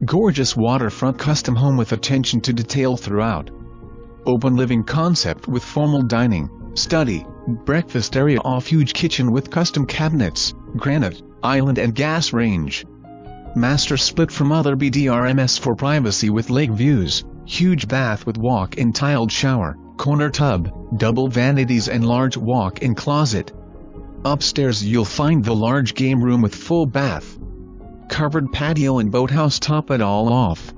Gorgeous waterfront custom home with attention to detail throughout. Open living concept with formal dining, study, breakfast area off huge kitchen with custom cabinets, granite, island and gas range. Master split from other bdrms for privacy with lake views, huge bath with walk-in tiled shower, corner tub, double vanities and large walk-in closet. Upstairs you'll find the large game room with full bath. Covered patio and boathouse top it all off.